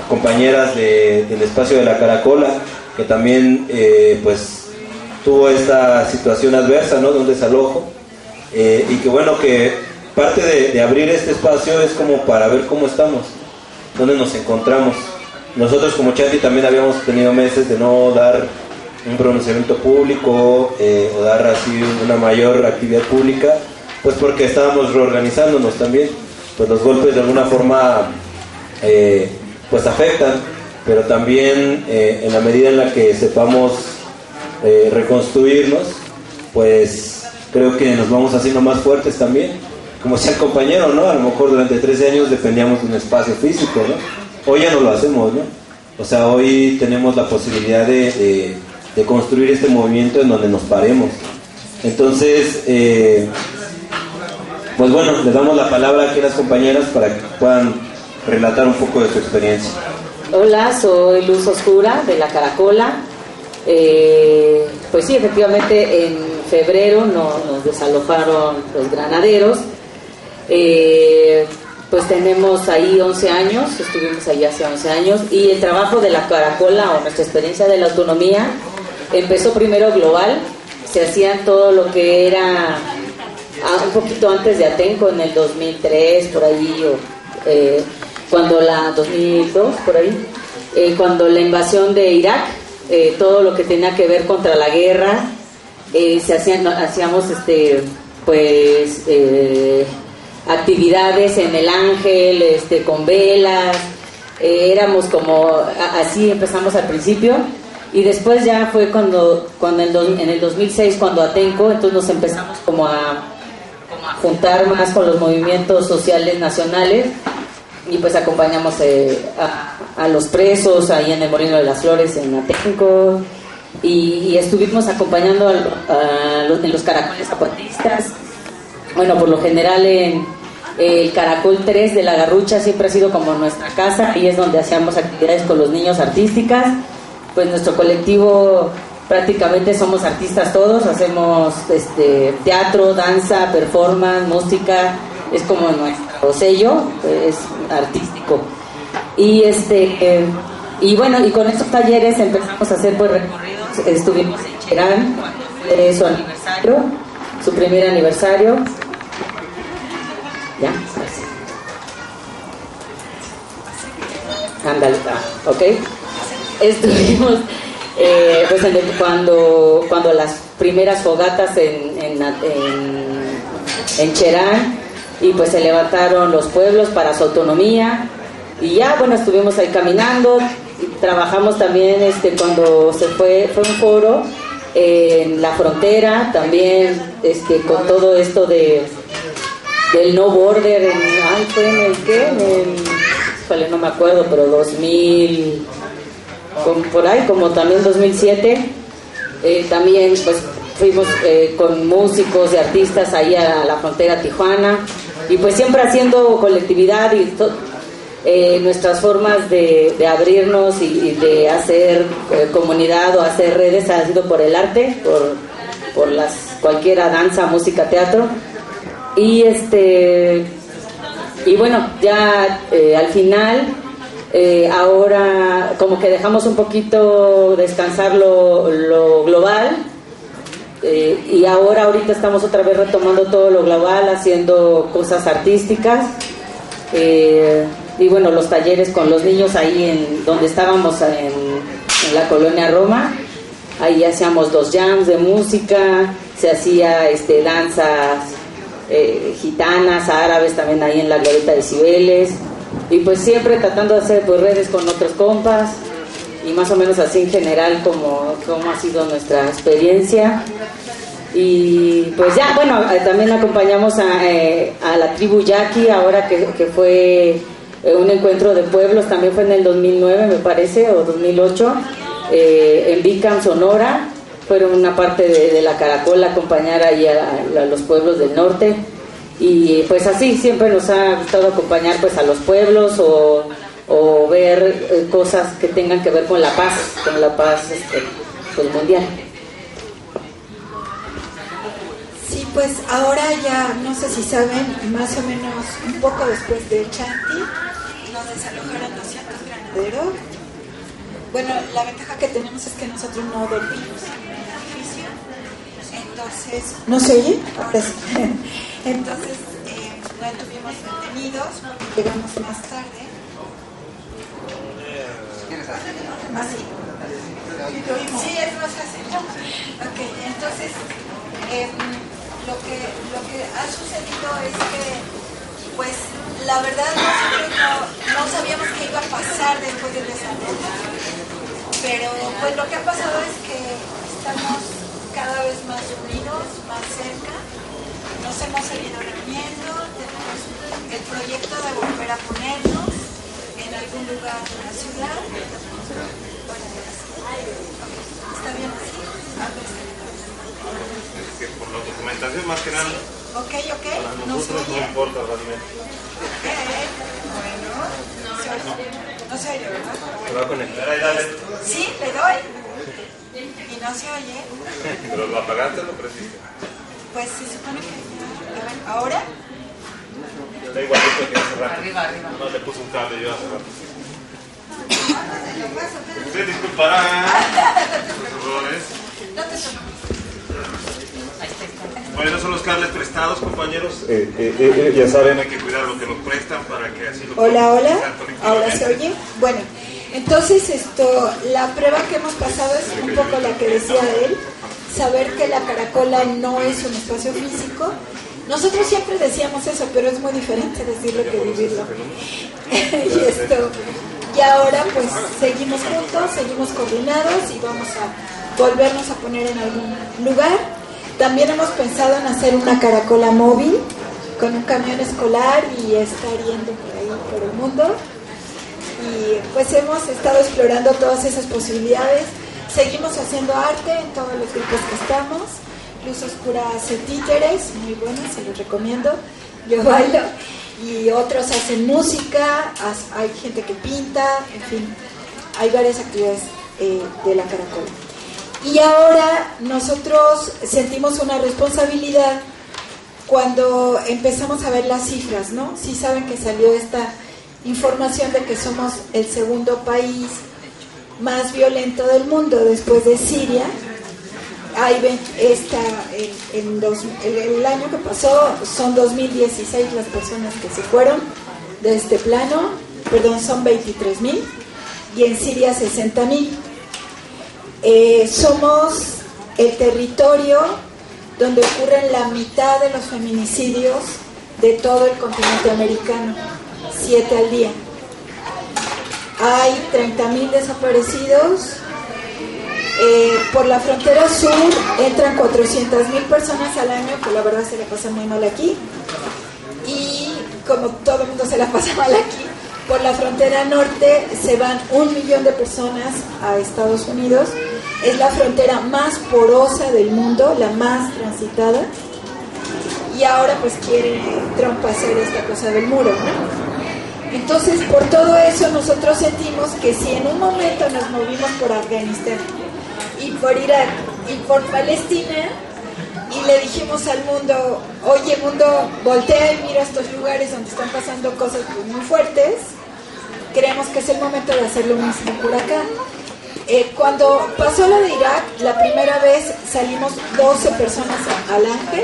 compañeras del espacio de la Caracola, que también pues tuvo esta situación adversa, ¿no?, de un desalojo, y que bueno, que parte de abrir este espacio es como para ver cómo estamos, dónde nos encontramos. Nosotros como Chanti también habíamos tenido meses de no dar un pronunciamiento público o dar así una mayor actividad pública, pues porque estábamos reorganizándonos también. Pues los golpes de alguna forma pues afectan, pero también en la medida en la que sepamos reconstruirnos, pues creo que nos vamos haciendo más fuertes también, como decía el compañero, ¿no? A lo mejor durante 13 años dependíamos de un espacio físico, ¿no? Hoy ya no lo hacemos, ¿no? O sea, hoy tenemos la posibilidad de construir este movimiento en donde nos paremos. Entonces, pues bueno, les damos la palabra aquí a las compañeras para que puedan relatar un poco de su experiencia. Hola, soy Luz Oscura de la Caracola. Pues sí, efectivamente en febrero nos desalojaron los granaderos. Pues tenemos ahí 11 años, estuvimos ahí hace 11 años, y el trabajo de la Caracola o nuestra experiencia de la autonomía empezó primero global. Se hacían todo lo que era un poquito antes de Atenco, en el 2003, por ahí, cuando la 2002, por ahí, cuando la invasión de Irak, todo lo que tenía que ver contra la guerra, hacíamos pues actividades en el Ángel, con velas, éramos como así, empezamos al principio. Y después ya fue cuando en el 2006, cuando Atenco, entonces nos empezamos como a juntar más con los movimientos sociales nacionales, y pues acompañamos a los presos ahí en el Molino de las Flores, en Atenco, y estuvimos acompañando en los caracoles zapatistas. Bueno, por lo general en el Caracol 3 de la Garrucha siempre ha sido como nuestra casa, y es donde hacíamos actividades con los niños artísticas. Pues nuestro colectivo prácticamente somos artistas todos, hacemos teatro, danza, performance, música, es como nuestro sello, es artístico. Y bueno, y con estos talleres empezamos a hacer pues recorridos. Estuvimos en Cherán, su aniversario, su primer aniversario. ¿Ya? Ándale, ok. Estuvimos pues cuando las primeras fogatas en Cherán, y pues se levantaron los pueblos para su autonomía, y ya bueno, estuvimos ahí caminando. Trabajamos también cuando fue un foro en la frontera también, con todo esto del no border, fue en el qué, no me acuerdo, pero 2000, por ahí, como también 2007, también pues fuimos con músicos y artistas ahí a la frontera Tijuana, y pues siempre haciendo colectividad, y nuestras formas de abrirnos y de hacer comunidad o hacer redes ha sido por el arte, por cualquiera, danza, música, teatro, y bueno, ya al final, ahora como que dejamos un poquito descansar lo global, y ahorita estamos otra vez retomando todo lo global, haciendo cosas artísticas, y bueno, los talleres con los niños ahí donde estábamos en la colonia Roma, ahí hacíamos 2 jams de música, se hacía danzas gitanas, árabes también ahí en la Glorieta de Cibeles, y pues siempre tratando de hacer pues redes con otros compas, y más o menos así en general como ha sido nuestra experiencia. Y pues ya, bueno, también acompañamos a la tribu Yaqui, ahora que fue un encuentro de pueblos, también fue en el 2009 me parece, o 2008, en Bicam, Sonora. Fueron una parte de la Caracola acompañar ahí a los pueblos del norte, y pues así siempre nos ha gustado acompañar pues a los pueblos o ver cosas que tengan que ver con la paz pues mundial. Sí, pues ahora ya, no sé si saben, más o menos un poco después de Chanti, nos desalojaron 200 granaderos. vertedero. Bueno, la ventaja que tenemos es que nosotros no dormimos en el edificio. Entonces, ¿no se oye? Ahora sí. Entonces, no tuvimos detenidos, llegamos más tarde. Así. Sí, es más fácil. Ok, entonces, lo que ha sucedido es que, pues, la verdad nosotros no sabíamos qué iba a pasar después del desarrollo, pero pues lo que ha pasado es que estamos cada vez más unidos, más cerca, nos hemos seguido reuniendo, tenemos el proyecto de volver a ponernos en algún lugar de la ciudad. ¿Está bien así? Es que por la documentación más que nada. Ok. Para nosotros no importa realmente. Bueno, no se oye, ¿verdad? Se va a conectar. Dale. Sí, le doy. Y no se oye. Pero lo apagaste o lo prendiste. Pues se supone que ya. A ver, ¿ahora? Está igualito que hace rato. Arriba. No le puse un cable yo hace rato. Lo paso, pero... Usted disculpará sus errores. No te preocupes. Bueno, son los cables prestados, compañeros. Ya saben, hay que cuidar lo que nos prestan para que así lo Hola. utilizar colectivamente. ¿Ahora se oye? Bueno, entonces la prueba que hemos pasado es un poco la que decía él, saber que la Caracola no es un espacio físico. Nosotros siempre decíamos eso, pero es muy diferente decirlo que vivirlo. Y ahora pues seguimos juntos, seguimos coordinados y vamos a volvernos a poner en algún lugar. También hemos pensado en hacer una Caracola móvil con un camión escolar y estar yendo por ahí por el mundo. Y pues hemos estado explorando todas esas posibilidades. Seguimos haciendo arte en todos los grupos que estamos. Luz Oscura hace títeres, muy buenos, se los recomiendo. Yo bailo. Y otros hacen música, hay gente que pinta, en fin, hay varias actividades de la Caracola. Y ahora nosotros sentimos una responsabilidad cuando empezamos a ver las cifras, ¿no? Sí saben que salió esta información de que somos el segundo país más violento del mundo después de Siria. El año que pasó son 2016 las personas que se fueron de este plano, son 23,000 y en Siria 60,000. Somos el territorio donde ocurren la mitad de los feminicidios de todo el continente americano, 7 al día. Hay 30,000 desaparecidos. Por la frontera sur entran 400,000 personas al año, que la verdad se la pasa muy mal aquí. Y como todo el mundo se la pasa mal aquí, por la frontera norte se van 1 millón de personas a Estados Unidos. Es la frontera más porosa del mundo, la más transitada. Y ahora pues quiere Trump hacer esta cosa del muro, ¿no? Entonces, por todo eso nosotros sentimos que si en un momento nos movimos por Afganistán y por Irak y por Palestina y le dijimos al mundo, oye mundo, voltea y mira estos lugares donde están pasando cosas muy fuertes, creemos que es el momento de hacer lo mismo por acá. Cuando pasó lo de Irak, la primera vez salimos 12 personas al Ángel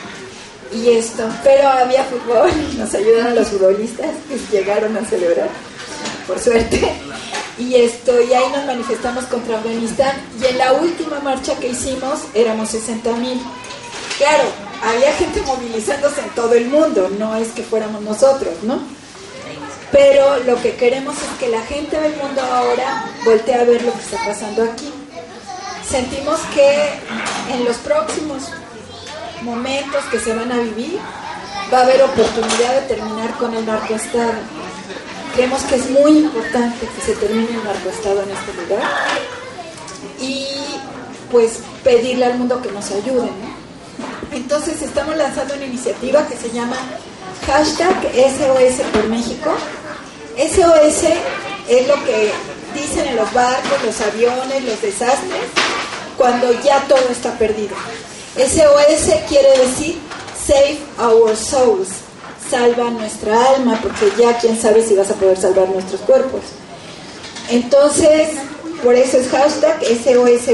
pero había fútbol y nos ayudaron los futbolistas que llegaron a celebrar, por suerte. Y ahí nos manifestamos contra Afganistán. Y en la última marcha que hicimos éramos 60,000. Claro, había gente movilizándose en todo el mundo, no es que fuéramos nosotros, ¿no? Pero lo que queremos es que la gente del mundo ahora voltee a ver lo que está pasando aquí. Sentimos que en los próximos momentos que se van a vivir va a haber oportunidad de terminar con el narcoestado. Creemos que es muy importante que se termine el narcoestado en este lugar y pues pedirle al mundo que nos ayude, ¿no? Entonces estamos lanzando una iniciativa que se llama #SOS por México. SOS es lo que dicen en los barcos, los aviones, los desastres, cuando ya todo está perdido. SOS quiere decir Save Our Souls, salva nuestra alma, porque ya quién sabe si vas a poder salvar nuestros cuerpos. Entonces, por eso es hashtag SOS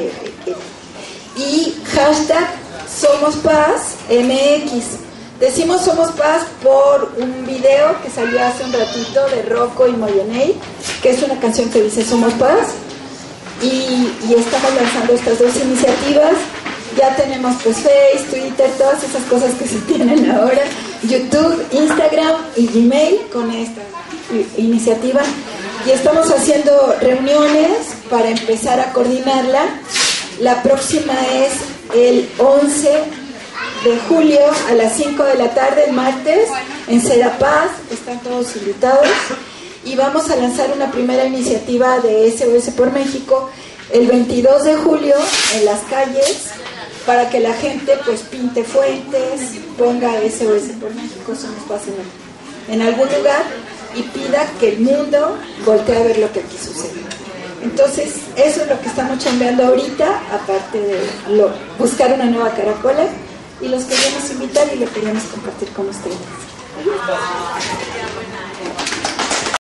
y hashtag Somos Paz MX. Decimos Somos Paz por un video que salió hace un ratito de Rocco y Moyeney, que es una canción que dice Somos Paz, y estamos lanzando estas dos iniciativas. Ya tenemos pues Face, Twitter, todas esas cosas que se tienen ahora, YouTube, Instagram y Gmail con esta iniciativa, y estamos haciendo reuniones para empezar a coordinarla. La próxima es el 11 de julio a las 5 de la tarde, el martes, en Serapaz. Están todos invitados, y vamos a lanzar una primera iniciativa de SOS por México el 22 de julio en las calles, para que la gente pues pinte fuentes, ponga SOS por México, Somos Paz en algún lugar, y pida que el mundo voltee a ver lo que aquí sucede. Entonces, eso es lo que estamos chambeando ahorita, aparte de buscar una nueva caracola, y los queríamos invitar y lo queríamos compartir con ustedes.